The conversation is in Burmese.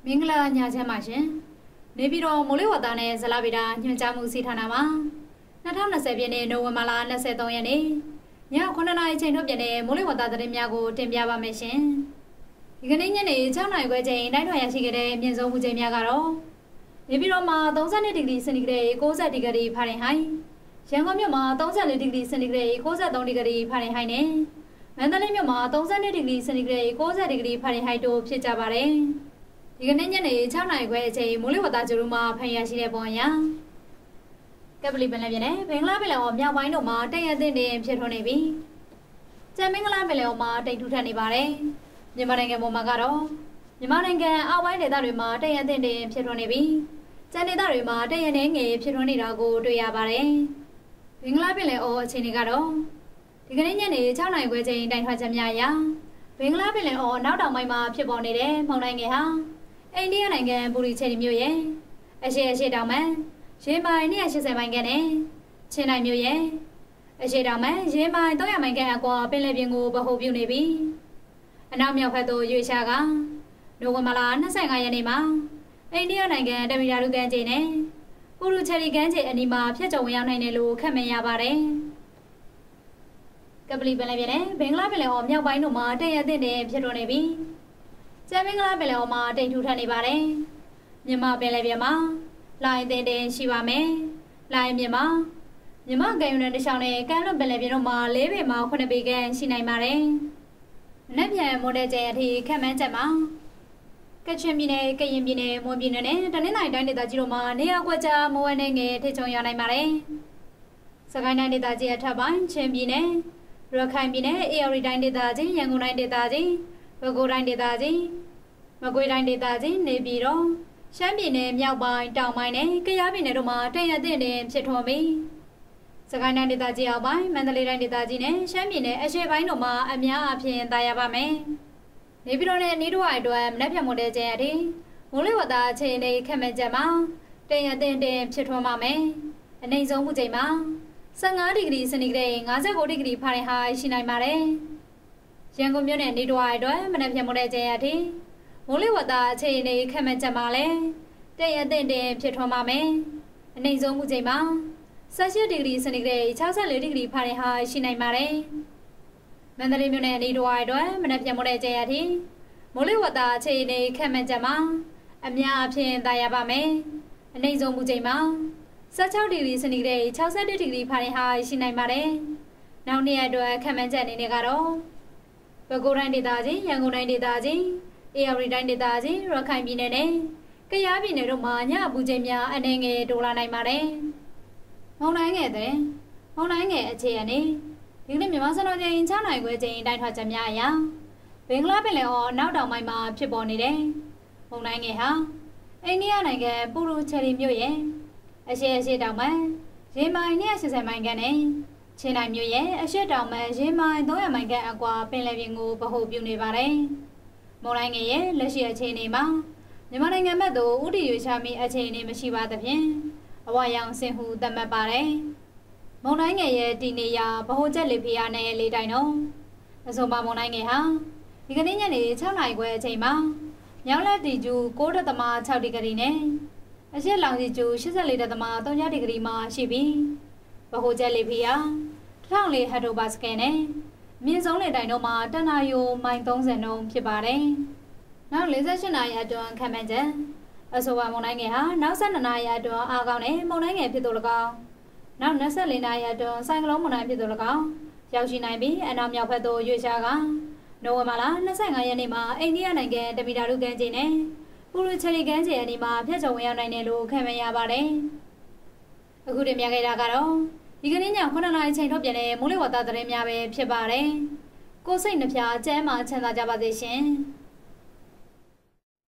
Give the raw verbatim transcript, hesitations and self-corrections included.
မင်္ဂလာညချမ်းပါရှင်နေပြည်တော်မိုးလေဝသနဲ့ဇလဗေဒညွှန်ကြားမှုစီဌာနမှာ၂၀၂၀ပြည့်နှစ်နိုဝင်ဘာလ၂၃ရက်နေ့ညခုနှစ်နာရီချိန်ထုတ်ပြန်တဲ့မိုးလေဝသသတင်းများကိုတင်ပြပါမယ်ရှင်ဒီကနေ့ညနေ၆နာရီခွဲချိန်တိုင်းထွာရရှိခဲ့တဲ့မြင့်ဆုံးမှုချိန်များကတော့နေပြည်တော်မှာ၃၂ဒီဂရီစင်တီဂရိတ်၉၀ဒီဂရီဖာရင်ဟိုက်ရန်ကုန်မြို့မှာ၃၄ဒီဂရီစင်တီဂရိတ်၉၃ဒီဂရီဖာရင်ဟိုက်နဲ့မန္တလေးမြို့မှာ၃၂ဒီဂရီစင်တီဂရိတ်၉၀ဒီဂရီဖာရင်ဟိုက်တို့ဖြစ်ကြပါတယ်ဒီကနေ့ညနေ၆နာရီခွဲအချိန်မိုးလေဝသကြိုးမှာဖန်ရရှိတဲ့ပုံအရကပလီပင်လယ်ပြင်နဲ့ဘင်္ဂလားပင်လယ်အော်မြောက်ပိုင်းတို့မှာတည့်ရတဲ့တင်ဖြစ်ထွန်းနေပြီးကျန်မင်္ဂလာပင်လယ်အော်မှာတိတ်ထူထပ်နေပါတယ်မြန်မာနိုင်ငံပေါ်မှာကတော့မြန်မာနိုင်ငံအောက်ပိုင်းဒေသတွေမှာတည့်ရတဲ့တင်ဖြစ်ထွန်းနေပြီးကျန်ဒေသတွေမှာတည့်ရနေငယ်ဖြစ်ထွန်းနေတာကိုတွေ့ရပါတယ်ဘင်္ဂလားပင်လယ်အော်အခြေအနေကတော့ဒီကနေ့ညနေ၆နာရီခွဲချိန်တိုင်ထွာချက်များအရဘင်္ဂလားပင်လယ်အော်နောက်တောင်ပိုင်းမှာဖြစ်ပေါ်နေတဲ့မုန်တိုင်းငယ်ဟာအိန္ဒိယနိုင်ငံဘူရီချယ်ရီမြို့ရဲ့အရှေ့အရှေ့တောင်ပိုင်းရေမိုင်၂၈၀မိုင်ခန့်နဲ့ချင်းနိုင်မြို့ရဲ့အရှေ့တောင်ပိုင်းရေမိုင်၃၀၀မိုင်ခန့်အကွာပင်လယ်ပြင်ကိုဗဟိုပြုနေပြီးအနောက်မြောက်ဘက်သို့ရွေ့လျားကနိုဝင်ဘာလ၂၅ရက်နေ့မှာအိန္ဒိယနိုင်ငံတမီလာရုကမ်းခြေနဲ့ဘူရီချယ်ရီကမ်းခြေအနီးမှာဖြတ်ကျော်ဝင်ရောက်နိုင်တယ်လို့ခန့်မှန်းရပါတယ်ကပလီပင်လယ်ပြင်နဲ့ဘင်္ဂလားပင်လယ်အော်မြောက်ပိုင်းတို့မှာတည့်ရတဲ့တင်ဖြစ်ထွန်းနေပြီးကျန်မင်္ဂလာပင်လယ်အော်မှာတိတ်ထူထပ်နေပါတယ်မြန်မာပင်လယ်ပြင်မှာလိုင်းတင်တင်ရှိပါမယ်လိုင်းပြင်မှာမြန်မာကမ်းရိုးတန်းတစ်လျှောက်နဲ့ကမ်းလွန်ပင်လယ်ပြင်တို့မှာ၄ပေမှ၇ပေခန့်ရှိနိုင်ပါတယ်မနက်ဖြန်မိုးတဲ့ကျဲအထိခန့်မှန်းချက်မှာကချင်ပြည်နယ်ကရင်ပြည်နယ်မွန်ပြည်နယ်နဲ့တနင်္သာရီတိုင်းဒေသကြီးတို့မှာနေရာကွက်ကြားမိုးဝဲနေငယ်ထိချုံရနိုင်ပါတယ်စကိုင်းတိုင်းဒေသကြီးအထက်ပိုင်းချင်းပြည်နယ်ရခိုင်ပြည်နယ်အေရရီတိုင်းဒေသကြီးရန်ကုန်တိုင်းဒေသကြီးပဲခူးတိုင်းဒေသကြီးမကွေးတိုင်းဒေသကြီးနေပြည်တော်ရှမ်းပြည်နယ်မြောက်ပိုင်းတောင်ပိုင်းနဲ့ကယားပြည်နယ်တို့မှာတည့်ရတဲ့တင်ဖြစ်ထွန်းပြီးစကိုင်းတိုင်းဒေသကြီးအောက်ပိုင်းမန္တလေးတိုင်းဒေသကြီးနဲ့ရှမ်းပြည်နယ်အရှေ့ပိုင်းတို့မှာအများအပြားသာရပါမယ်နေပြည်တော်နဲ့နေတို့အတွက်မနက်ဖြန်မိုးတဲ့ကျဲအထိမိုးလေဝသအခြေအနေခန့်မှန်းချက်မှာတည့်ရတဲ့တင်ဖြစ်ထွန်းပါမယ်အနိုင်ဆုံးမှုချိန်မှာ၁၅ဒီဂရီစင်တီဂရိတ်၅၉ဒီဂရီဖာရင်ဟိုက်ရှိနိုင်ပါတယ်ရန်ကုန်မြို့နယ်နေတို့အတွက်မနက်ဖြန်မိုးတဲ့ကျဲအထိမိုးလေဝသအခြေအနေခန့်မှန်းချက်မှာလည်းတည့်ရတဲ့တင်ဖြစ်ထွန်းပါမယ်အနိုင်ဆုံးမှုချိန်မှာ၁၈ဒီဂရီစင်တီဂရိတ်၆၄ဒီဂရီဖာရင်ဟိုက်ရှိနိုင်ပါတယ်မန္တလေးမြို့နယ်နေတို့အတွက်မနက်ဖြန်မိုးတဲ့ကျဲအထိမိုးလေဝသအခြေအနေခန့်မှန်းချက်မှာအများအပြားသာရပါမယ်အနိုင်ဆုံးမှုချိန်မှာ၁၆ဒီဂရီစင်တီဂရိတ်၆၁ဒီဂရီဖာရင်ဟိုက်ရှိနိုင်ပါတယ်နောက်နေ့အတွက်ခန့်မှန်းချက်အနေနဲ့ကတော့ပဲခူးတိုင်းဒေသကြီးရန်ကုန်တိုင်းဒေသကြီးအေရရီတိုင်းဒေသကြီးရခိုင်ပြည်နယ်နဲ့ကယားပြည်နယ်တို့မှာညအပူချိန်များအနေငယ်တိုးလာနိုင်ပါတယ်။မုန်တိုင်းငယ်တဲ့မုန်တိုင်းငယ်အခြေအနေဒီနေ့မြန်မာစံတော်ချိန်၆နာရီခွဲချိန်တိုင်းထွာချက်များအရဘင်္ဂလားပင်လယ်အော်နောက်တောင်ပိုင်းမှာဖြစ်ပေါ်နေတဲ့မုန်တိုင်းငယ်ဟာအိန္ဒိယနိုင်ငံပူရူချယ်ရီမြို့ရဲ့အရှေ့အရှေ့တောင်ပိုင်းရေမိုင်၂၈၀မိုင်ခန့်နဲ့ချင်းနိုင်မြို့ရဲ့အရှေ့တောင်ပိုင်းရေမိုင်၃၀၀မိုင်ခန့်အကွာပင်လယ်ပြင်ကိုဗဟိုပြုနေပါတယ်။မုန်တိုင်းငယ်ရဲ့လက်ရှိအခြေအနေမှာမြန်မာနိုင်ငံဘက်သို့ဥတီရွေးချမီအခြေအနေမရှိပါသဖြင့်အဝရောင်ဆင်ဟူသတ်မှတ်ပါတယ်။မုန်တိုင်းငယ်ရဲ့ဒီနေရာဗဟိုချက်လေဖိအားနဲ့လေတိုင်းတော့အဆိုပါမုန်တိုင်းငယ်ဟာဒီကနေ့ညနေ၆နာရီခွဲအချိန်မှာမြောက်လက်တီကျူ၉.၆ဒီဂရီနဲ့အရှေ့လောင်စီကျူ၈၄.၃ဒီဂရီမှာရှိပြီးဗဟိုချက်လေဖိအား၁၄ဟက်တိုပါစကယ်နဲ့မြင့်ဆုံးလေတိုင်တို့မှာတနအယိုမိုင်၃၀နှုန်းဖြစ်ပါတယ်။နောက်၄၈နာရီအတွင်းခန့်မှန်းချက်အဆိုပါမုန်တိုင်းငယ်ဟာနောက်၁၂နာရီအတွင်းအားကောင်းတဲ့မုန်တိုင်းငယ်ဖြစ်သူ၎င်းနောက်၂၄နာရီအတွင်းဆိုင်ကလုန်းမုန်တိုင်းဖြစ်သူ၎င်းရောက်ရှိနိုင်ပြီးအနောက်မြောက်ဘက်သို့ရွေ့လျားကနိုဝင်ဘာလ၂၅ရက်နေ့မှာအိန္ဒိယနိုင်ငံတမီလာရုကမ်းခြေနဲ့ပူရူချယ်ရီကမ်းခြေအနီးမှာဖြတ်ကျော်ဝင်ရောက်နိုင်တယ်လို့ခန့်မှန်းရပါတယ်။အခုတင်ပြခဲ့တာကတော့ဒီကနေ့ညခုနှစ်နာရီချိန်ထုတ်ပြန်တဲ့မိုးလေဝသသတင်းများပဲဖြစ်ပါတယ်။ကိုယ်စိတ်နှပြကျဲမှာချမ်းသာကြပါစေရှင်။